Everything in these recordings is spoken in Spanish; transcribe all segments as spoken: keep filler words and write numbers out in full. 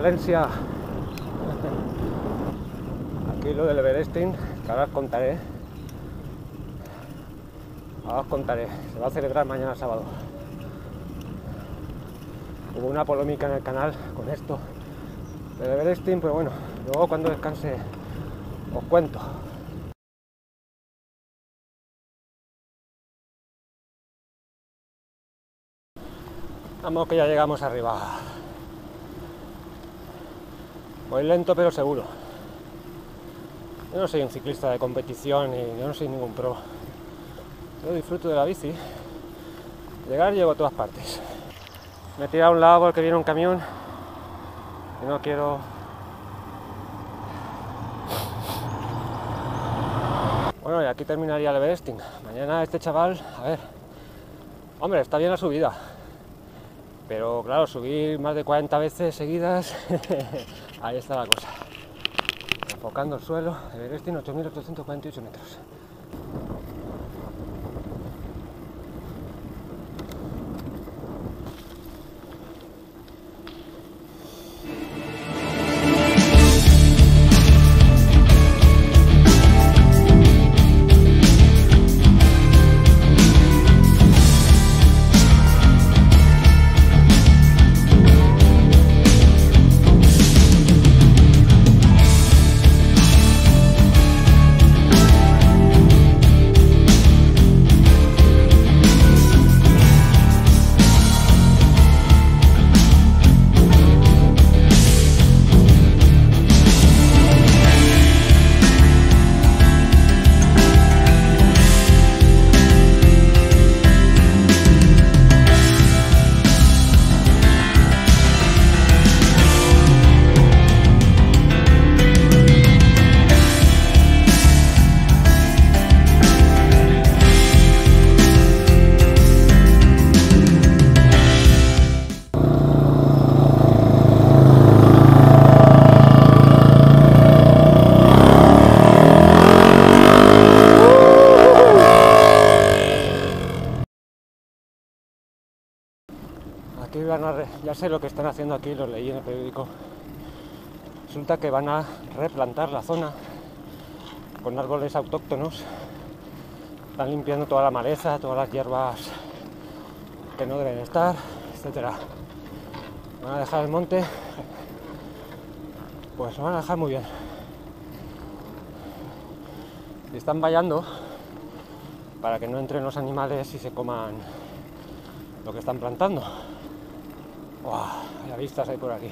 Valencia. Aquí lo del Everesting, que ahora os contaré. Ahora os contaré. Se va a celebrar mañana sábado. Hubo una polémica en el canal con esto del Everesting, pero bueno, luego cuando descanse os cuento. Vamos, que ya llegamos arriba. Voy lento pero seguro. Yo no soy un ciclista de competición y yo no soy ningún pro. Yo disfruto de la bici. Llegar llego a todas partes. Me he tirado a un lado porque viene un camión y no quiero... Bueno, y aquí terminaría el Everesting. Mañana este chaval, a ver... Hombre, está bien la subida. Pero claro, subir más de cuarenta veces seguidas, ahí está la cosa. Enfocando el suelo, Everesting ocho mil ochocientos cuarenta y ocho metros. Aquí van a re... ya sé lo que están haciendo aquí, lo leí en el periódico. Resulta que van a replantar la zona con árboles autóctonos. Están limpiando toda la maleza, todas las hierbas que no deben estar, etcétera. Van a dejar el monte, pues lo van a dejar muy bien. Y están vallando para que no entren los animales y se coman lo que están plantando. ¡Wow! Vaya vistas hay por aquí.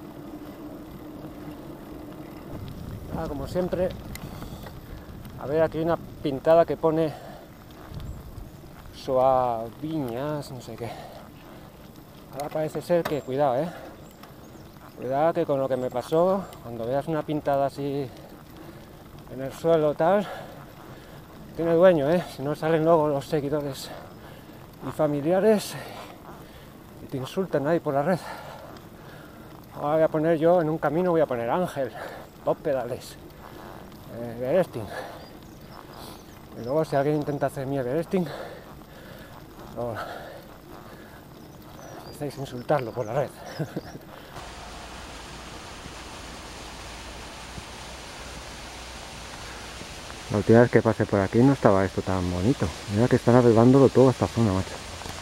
Ah, como siempre, a ver, aquí hay una pintada que pone Suaviñas, no sé qué. Ahora parece ser que, cuidado, eh. Cuidado que con lo que me pasó, cuando veas una pintada así en el suelo tal, tiene dueño, eh. Si no salen luego los seguidores y familiares y te insultan ahí por la red. Ahora voy a poner yo en un camino, voy a poner Ángel, dos pedales, eh, Everesting. Y luego si alguien intenta hacer mi Everesting, oh, empecéis a insultarlo por la red. La última vez que pasé por aquí no estaba esto tan bonito. Mira que están arreglándolo todo esta zona, macho.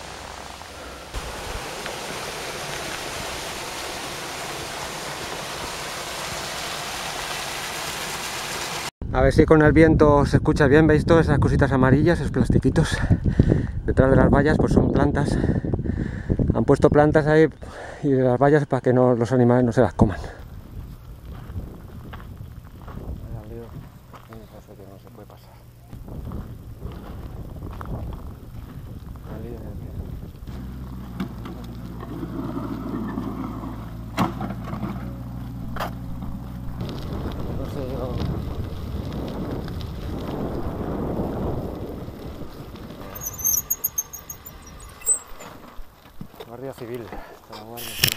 A ver si con el viento se escucha bien. ¿Veis todas esas cositas amarillas, esos plastiquitos? Detrás de las vallas pues son plantas. Han puesto plantas ahí y las vallas para que no, los animales no se las coman. Guardia Civil, está la Guardia Civil.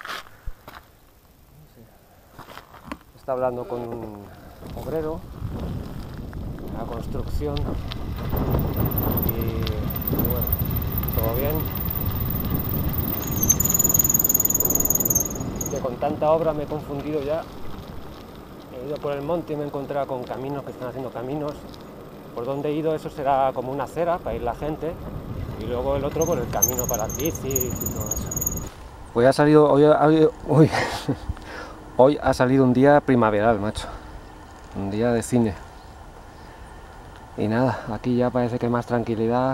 Está hablando con un obrero, la construcción y, y bueno, todo bien. con tanta obra me he confundido ya. He ido por el monte y me he encontrado con caminos que están haciendo caminos. Por donde he ido eso será como una acera para ir la gente, y luego el otro por el camino para las bicis y todo eso. Hoy ha salido, hoy, hoy, hoy, hoy ha salido un día primaveral, macho. Un día de cine. Y nada, aquí ya parece que hay más tranquilidad.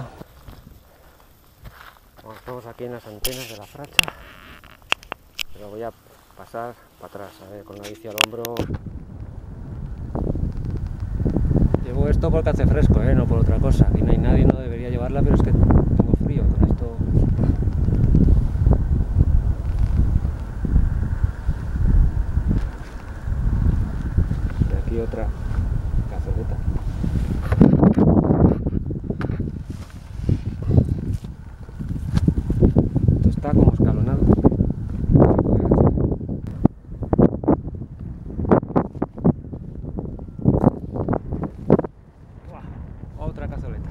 Bueno, estamos aquí en las antenas de la Fracha, pero voy a pasar para atrás, a ver, con la bici al hombro. Llevo esto porque hace fresco, ¿eh? No por otra cosa. Aquí no hay nadie, no debería llevarla, pero es que tengo frío con esto. Y aquí otra cazoleta. Esto está como escalonado. Otra cazoleta.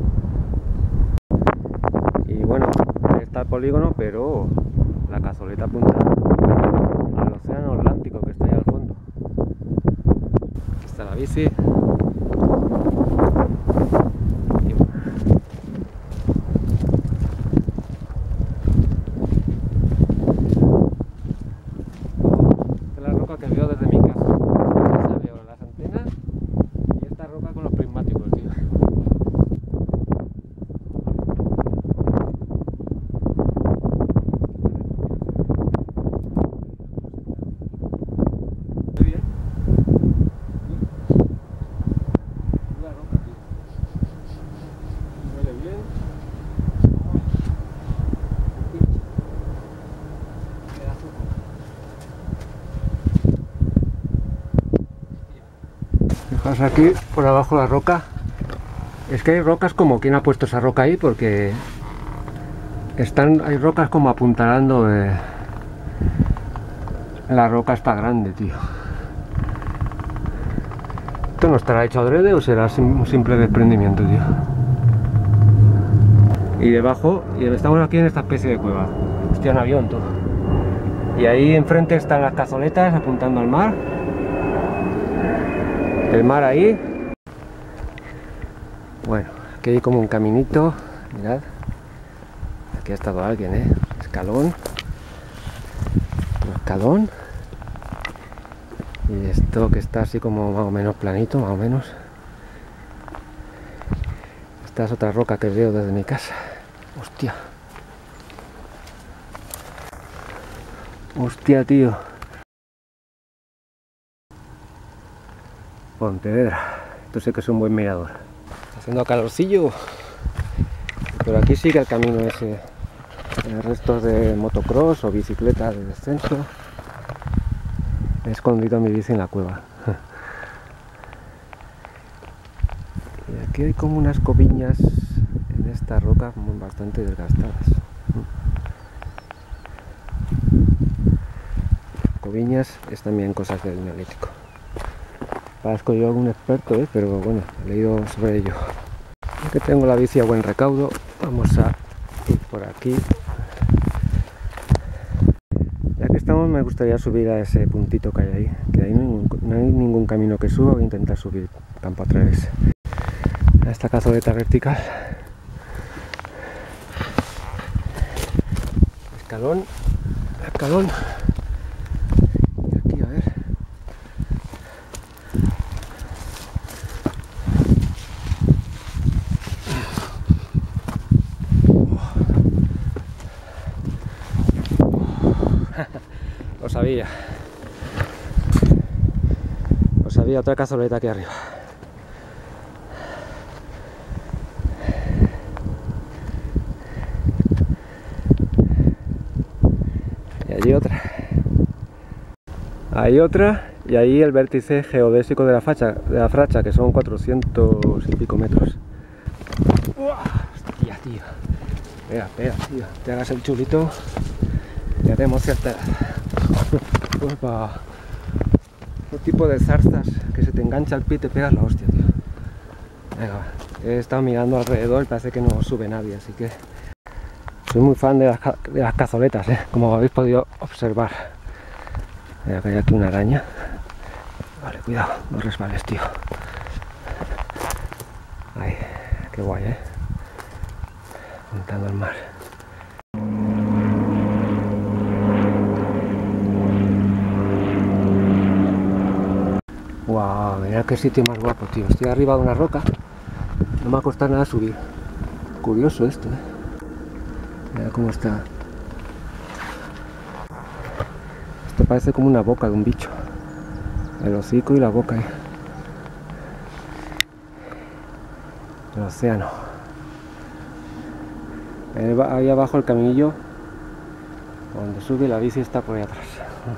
Y bueno, ahí está el polígono, pero la cazoleta apunta al océano Atlántico que está ahí al fondo. Aquí está la bici. Y bueno. Esta es la roca que veo desde mi casa. Esa veo las antenas y esta roca con los prismáticos, tío. Fijaos aquí por abajo la roca. Es que hay rocas como quién ha puesto esa roca ahí, porque están, hay rocas como apuntalando. Eh, la roca está grande, tío. ¿Esto no estará hecho adrede o será un simple desprendimiento, tío? Y debajo, y estamos aquí en esta especie de cueva. Hostia, un avión, todo. Y ahí enfrente están las cazoletas apuntando al mar. El mar ahí. Bueno, aquí hay como un caminito. Mirad. Aquí ha estado alguien, ¿eh? Escalón. Un escalón. Y esto que está así como más o menos planito, más o menos. Esta es otra roca que veo desde mi casa. Hostia. Hostia, tío. Pontevedra. Esto sí que es un buen mirador. Está haciendo calorcillo. Pero aquí sigue el camino ese. Eh, restos de motocross o bicicleta de descenso. He escondido mi bici en la cueva. Y aquí hay como unas coviñas en esta roca bastante desgastadas. Coviñas es también cosas del Neolítico. Parezco yo algún experto, ¿eh? Pero bueno, he leído sobre ello. Aunque tengo la bici a buen recaudo, vamos a ir por aquí. Ya que estamos, me gustaría subir a ese puntito que hay ahí, que ahí no hay ningún, no hay ningún camino que suba. Voy a intentar subir campo a través a esta cazoleta vertical. Escalón, escalón. Y aquí, a ver. Lo sabía. Lo sabía, otra cazoleta aquí arriba. Y allí otra. Hay otra, y ahí el vértice geodésico de la facha, de la Fracha, que son cuatrocientos y pico metros. ¡Uah! Hostia, tío. Espera, espera, tío. Te hagas el chulito. Ya tenemos cierta edad. Upa. Un tipo de zarzas que se te engancha al pie y te pegas la hostia, tío. Venga, va. He estado mirando alrededor y parece que no sube nadie, así que soy muy fan de las, de las cazoletas, ¿eh? Como habéis podido observar. Mira que hay aquí una araña. Vale, cuidado, no resbales, tío. Ay, qué guay, ¿eh? Montando el mar. Wow, mira qué sitio más guapo, tío. Estoy arriba de una roca. No me va a costar nada subir. Curioso esto, ¿eh? Mira cómo está. Esto parece como una boca de un bicho. El hocico y la boca, ¿eh? El océano. Ahí abajo el caminillo donde sube la bici está por ahí atrás.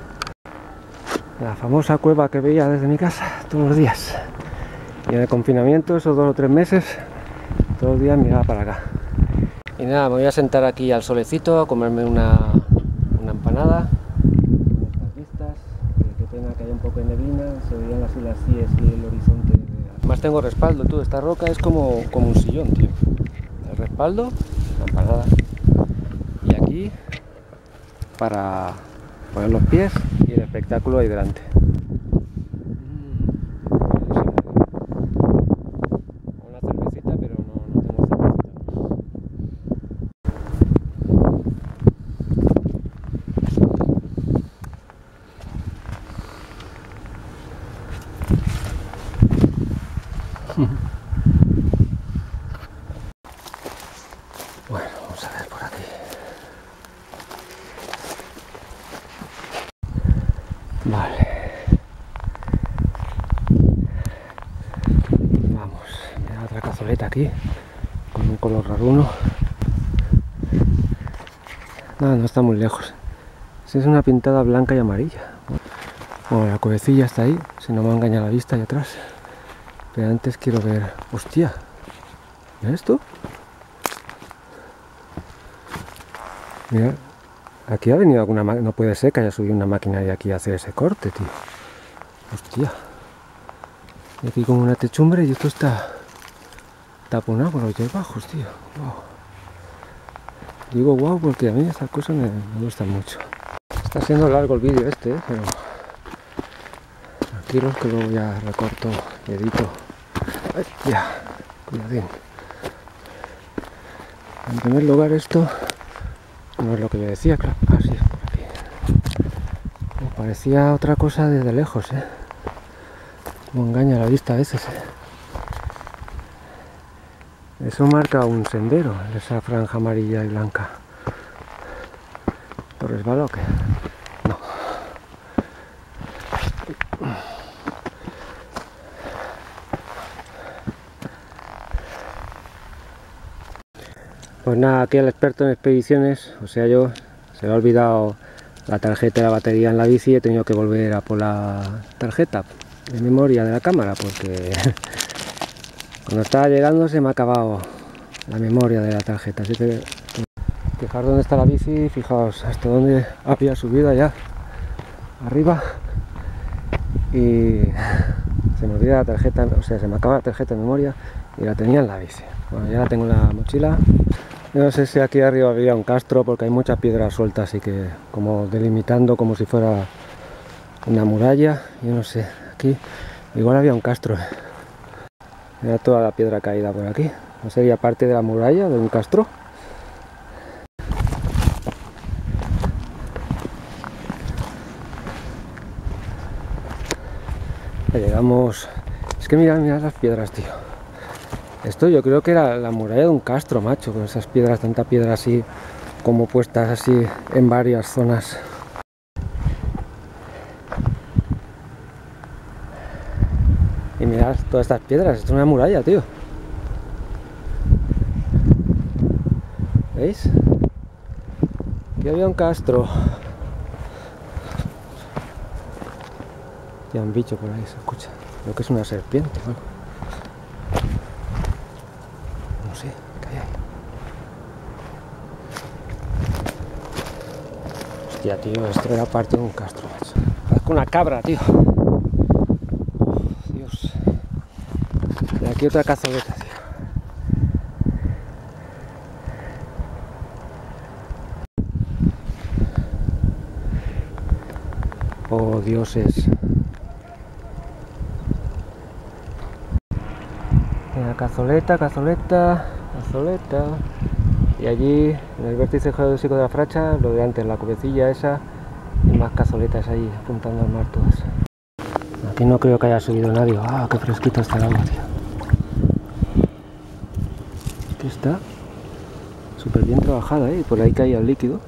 La famosa cueva que veía desde mi casa todos los días. Y en el confinamiento, esos dos o tres meses, todos los días miraba para acá. Y nada, me voy a sentar aquí al solecito a comerme una, una empanada. Con estas vistas. Qué pena que haya un poco de neblina, se veían así las sillas y el horizonte. Además tengo respaldo, tú, esta roca es como, como un sillón, tío. El respaldo, la empanada. Y aquí, para poner los pies y el espectáculo ahí delante. Una cervecita, pero no, no tengo cervecita. Bueno, vamos a ver por aquí. Vale. Vamos, mira otra cazoleta aquí, con un color raruno. No, no está muy lejos. Si es una pintada blanca y amarilla. Bueno, la cuevecilla está ahí, si no me engaña la vista ahí atrás. Pero antes quiero ver... ¡Hostia! ¿Mira esto? Mira, aquí ha venido alguna máquina. No puede ser que haya subido una máquina de aquí a hacer ese corte, tío. Hostia. Y aquí como una techumbre y esto está taponado por los bajos, tío. Wow. Digo wow porque a mí estas cosas me, me gustan mucho. Está siendo largo el vídeo este, ¿eh? Pero tranquilos que luego ya recorto y edito. Ay, ya, cuidadín. En primer lugar esto no es lo que yo decía, claro. Ah, sí, es por aquí. Me parecía otra cosa desde lejos, ¿eh? Como engaña la vista a veces, ¿eh? Eso marca un sendero, esa franja amarilla y blanca. ¿Lo resbalo o qué? No. Pues nada, aquí el experto en expediciones, o sea yo, se le ha olvidado la tarjeta y la batería en la bici y he tenido que volver a por la tarjeta de memoria de la cámara porque cuando estaba llegando se me ha acabado la memoria de la tarjeta, así que fijaos dónde está la bici, fijaos hasta dónde había subido allá arriba y se me olvida la tarjeta, o sea se me acaba la tarjeta de memoria y la tenía en la bici. Bueno, ya la tengo en la mochila. Yo no sé si aquí arriba había un castro porque hay muchas piedras sueltas, así que como delimitando como si fuera una muralla. Yo no sé, aquí igual había un castro. Mira toda la piedra caída por aquí. ¿No sería parte de la muralla de un castro? Ya llegamos. Es que mirad, mirad las piedras, tío. Esto yo creo que era la muralla de un castro, macho, con esas piedras, tanta piedra así como puestas así en varias zonas. Y mirad todas estas piedras, esto es una muralla, tío. ¿Veis? Aquí había un castro. Hay un bicho por ahí, se escucha. Creo que es una serpiente, ¿no? No sé, ¿qué hay ahí? Hostia, tío, esto era parte de un castro, macho. Parece una cabra, tío. Oh, Dios. Y aquí otra cazoleta, tío. Oh, dioses. Mira, cazoleta, cazoleta, cazoleta. Y allí, en el vértice geodésico de la Fracha, lo de antes, la cubecilla esa, y más cazoletas ahí apuntando al mar todas. Aquí no creo que haya subido nadie. ¡Ah, qué fresquito está el agua, tío! Aquí está. Súper bien trabajada, ¿eh? Por ahí caía el líquido.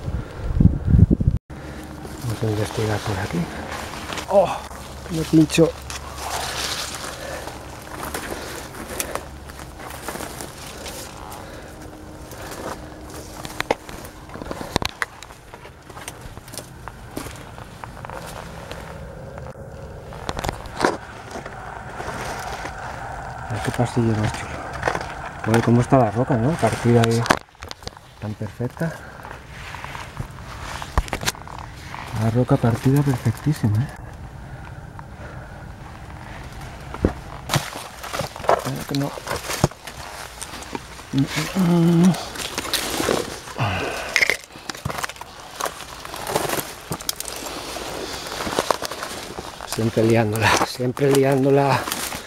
Vamos a investigar por aquí. ¡Oh! Me pincho. Qué pasillo más chulo. Oye, cómo está la roca, ¿no? Partida ahí tan perfecta. La roca partida perfectísima, ¿eh? Espera que no. Siempre liándola, siempre liándola.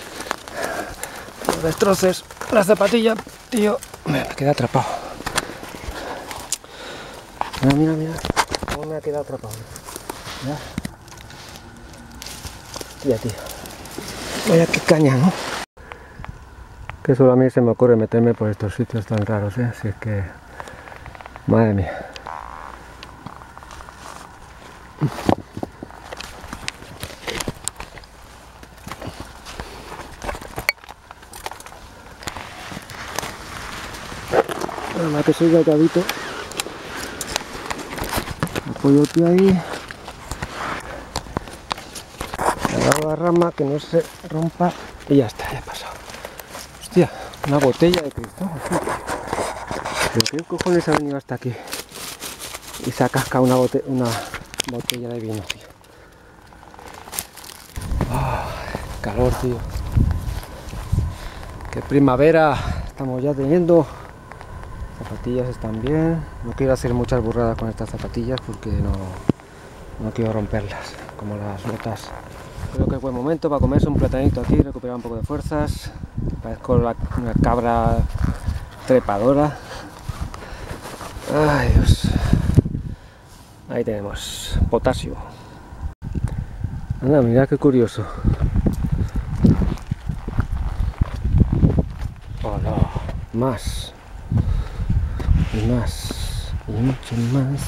No destroces la zapatilla, tío. Me queda atrapado. Mira, mira, mira. ¿Cómo me ha quedado atrapado? ¿Ya? Hostia, tío. Vaya qué caña, ¿no? Que solo a mí se me ocurre meterme por estos sitios tan raros, ¿eh? Así es que... Madre mía. Nada más que soy delgadito. Apoyo el pie ahí. Agarro la rama que no se rompa y ya está, ya ha pasado. Hostia, una botella de cristal. ¿Pero qué cojones ha venido hasta aquí? Y se ha cascado una, bote una botella de vino, tío. Oh, calor, tío. Qué primavera estamos ya teniendo. Zapatillas están bien. No quiero hacer muchas burradas con estas zapatillas porque no, no quiero romperlas, como las botas. Creo que es buen momento para comerse un platanito aquí, recuperar un poco de fuerzas. Parezco la, una cabra trepadora. Ay, Dios. Ahí tenemos potasio. Anda, mira qué curioso. Hola, más. Y más. Y mucho más.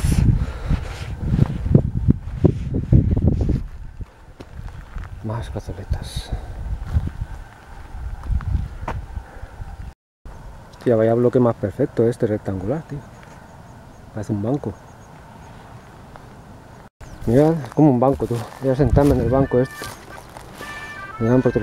Más cazoletas. Hostia, vaya bloque más perfecto este rectangular, tío. Parece un banco. Mirad, es como un banco, tú. Voy a sentarme en el banco este. Me dan por teléfono.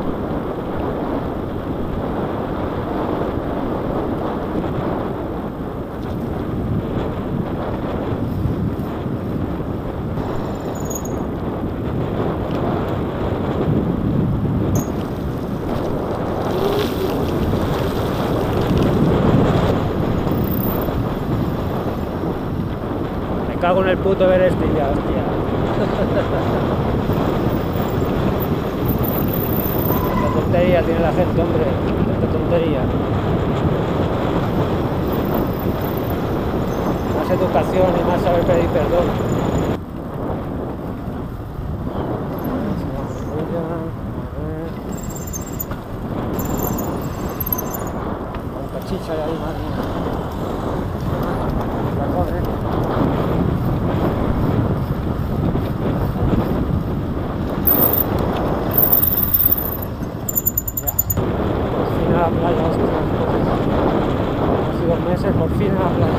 Me cago en el puto Everest ya, hostia. Tanta tontería tiene la gente, hombre. Tanta tontería. Más educación y más saber pedir perdón. Cuánta chicha hay ahí, madre mía. Perdón, eh. A la playa, hostia, hace dos meses por fin a la playa.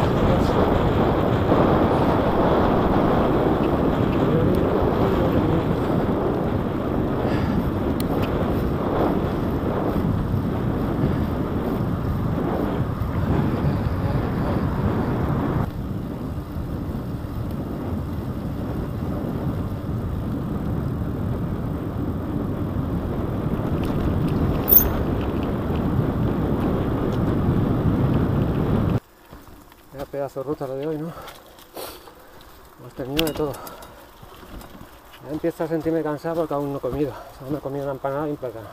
Pedazo de ruta lo de hoy, ¿no? Hemos terminado de todo. Ya empiezo a sentirme cansado porque aún no he comido. Solo me he comido una empanada y un plátano.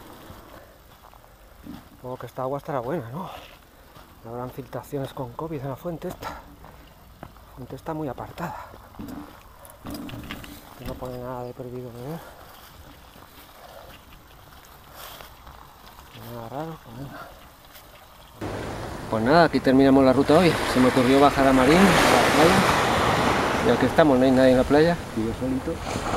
Supongo que esta agua estará buena, ¿no? No habrán filtraciones con COVID en la fuente esta. La fuente está muy apartada. Aquí no pone nada de prohibido beber. Nada raro, pues nada. Pues nada, aquí terminamos la ruta hoy. Se me ocurrió bajar a Marín, a la playa. Y aquí estamos, no hay nadie en la playa, y yo solito.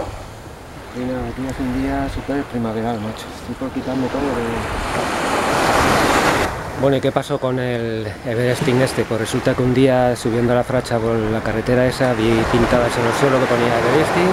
Y nada, aquí es un día súper primaveral, macho. Estoy por quitarme todo de... Bueno, ¿y qué pasó con el Everesting este? Pues resulta que un día subiendo a la Fracha por la carretera esa vi pintadas en el suelo que ponía Everesting,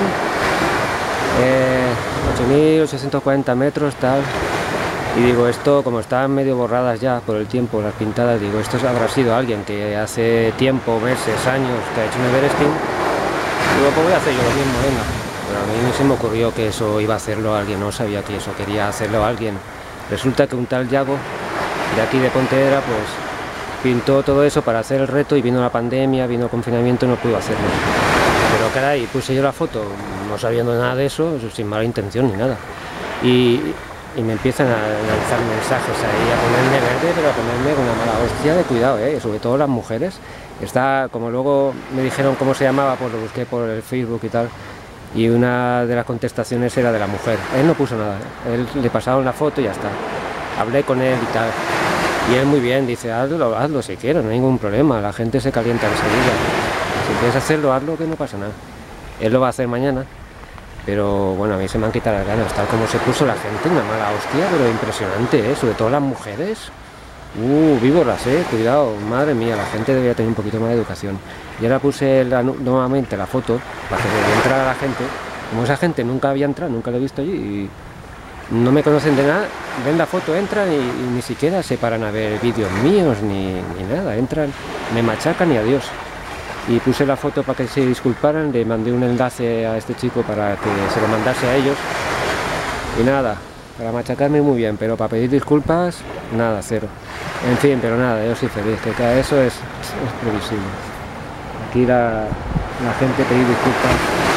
eh, ocho mil ochocientos cuarenta metros, tal. Y digo, esto como estaban medio borradas ya por el tiempo, las pintadas, digo, esto habrá sido alguien que hace tiempo, meses, años, que ha hecho un Everesting. Digo, pues voy a hacer yo lo mismo, venga. Pero a mí no se me ocurrió que eso iba a hacerlo alguien, no sabía que eso quería hacerlo alguien. Resulta que un tal Yago de aquí de Pontevedra pues pintó todo eso para hacer el reto y vino la pandemia, vino el confinamiento y no pudo hacerlo. Pero caray, puse yo la foto no sabiendo nada de eso, sin mala intención ni nada. Y, y me empiezan a lanzar mensajes ahí, a ponerme verde, pero a ponerme con una mala hostia de cuidado, ¿eh? Sobre todo las mujeres. Está, como luego me dijeron cómo se llamaba, pues lo busqué por el Facebook y tal. Y una de las contestaciones era de la mujer. Él no puso nada, él le pasaron la foto y ya está. Hablé con él y tal. Y él muy bien, dice, hazlo, hazlo si quieres, no hay ningún problema, la gente se calienta enseguida. Si quieres hacerlo, hazlo, que no pasa nada. Él lo va a hacer mañana, pero bueno, a mí se me han quitado las ganas, tal como se puso la gente, una mala hostia, pero impresionante, ¿eh? Sobre todo las mujeres. Uh, víboras, eh, cuidado, madre mía, la gente debería tener un poquito más de educación. Y ahora puse la, nuevamente la foto para que entrara la gente. Como esa gente nunca había entrado, nunca la he visto allí y no me conocen de nada, ven la foto, entran y, y ni siquiera se paran a ver vídeos míos ni, ni nada, entran, me machacan y adiós. Y puse la foto para que se disculparan, le mandé un enlace a este chico para que se lo mandase a ellos. Y nada, para machacarme muy bien, pero para pedir disculpas, nada, cero. En fin, pero nada, yo soy feliz, que cada eso es, es previsible. Aquí la, la gente pedir disculpas